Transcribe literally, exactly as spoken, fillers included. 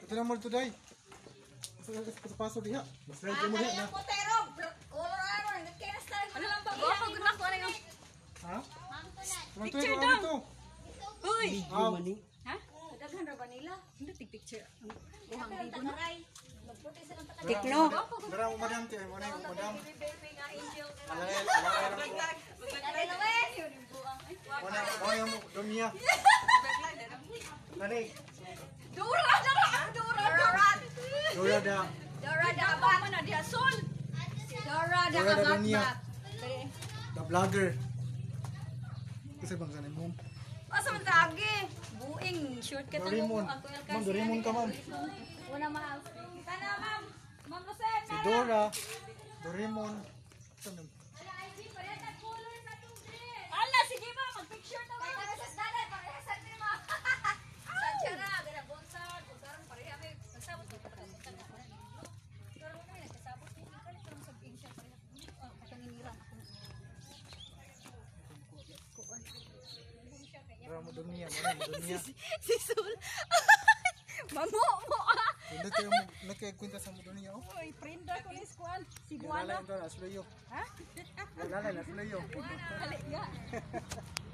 Ito na mo today. Paso diha. Mas ready mo diha na. Potero, Colorado, nagkena Ano lang ba? Oh, pag na ko ano yung Ha? Picture Picture daw. daw. Hoy. Ah, Ha? Daghan ra ba nila? Hindi tig picture. Buhang bibo na. magputi sa lang takal. Tikno. dara mo madam ti, mo na yung madam. Baby nga angel. Alay, alay lang ko. Ay, naman. Yun yung buhang. Ay, Mo na, mo yung dunya. Nani, Dura, dura, dura, dura. dura da. Dora da abat mana dia sul. Dora da Dora da abat. dunia. Dali. The vlogger. Kasi bang sanay mo? Asa man tagi? Buing shortcut ang Doraemon. mo ako Ma'am, Doraemon ka, ma'am. Una mahal. Kana ma'am. Ma'am Lucet. Si Dora, Doraemon. Saan yun? Ala sige ba mag-picture ta ba? Kaya sa dalan, parehasat ni mo. Sa tiyara, gana bonsad, bunsaran pareha may nagsabot ko pa sa kana. Pero mo na nagsabot ni kalit lang sa insya pareha. Ah, patanginira ako. Dara mo dunya, mo na mo dunya. Si Sul. Mamo mo ah. Hindi kayo mo nakikita sa mo dunya. Oh. Oy, prenda ko ni squad. Si Lalay Buana. ito, nasuloyo. Ha? Lalay, nasuloyo. Ali ya.